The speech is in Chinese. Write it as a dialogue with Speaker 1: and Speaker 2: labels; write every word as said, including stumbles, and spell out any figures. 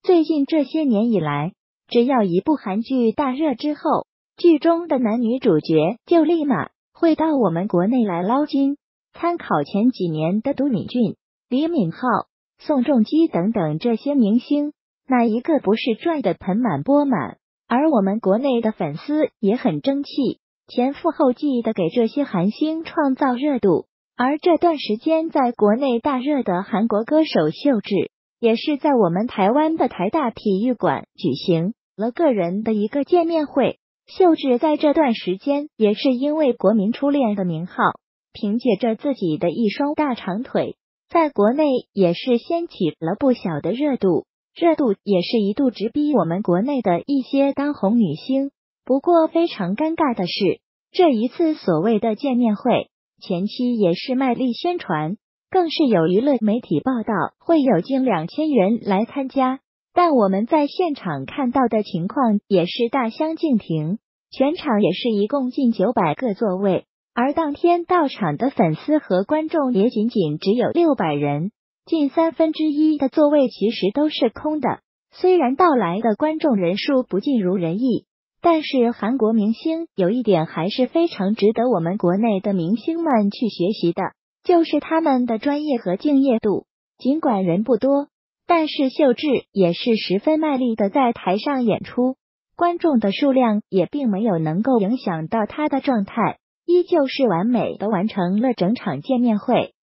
Speaker 1: 最近这些年以来，只要一部韩剧大热之后，剧中的男女主角就立马会到我们国内来捞金。参考前几年的都敏俊、李敏镐、宋仲基等等这些明星，哪一个不是赚得盆满钵满？而我们国内的粉丝也很争气，前赴后继的给这些韩星创造热度。而这段时间在国内大热的韩国歌手秀智，也是在我们台湾的台大体育馆举行了个人的一个见面会。秀智在这段时间也是因为国民初恋的名号，凭借着自己的一双大长腿，在国内也是掀起了不小的热度，热度也是一度直逼我们国内的一些当红女星。不过非常尴尬的是，这一次所谓的见面会，前期也是卖力宣传，更是有娱乐媒体报道会有近两千人来参加，但我们在现场看到的情况也是大相径庭，全场也是一共近九百个座位，而当天到场的粉丝和观众也仅仅只有六百人，近三分之一的座位其实都是空的。虽然到来的观众人数不尽如人意，但是韩国明星有一点还是非常值得我们国内的明星们去学习的，就是他们的专业和敬业度。尽管人不多，但是秀智也是十分卖力的在台上演出，观众的数量也并没有能够影响到他的状态，依旧是完美的完成了整场见面会。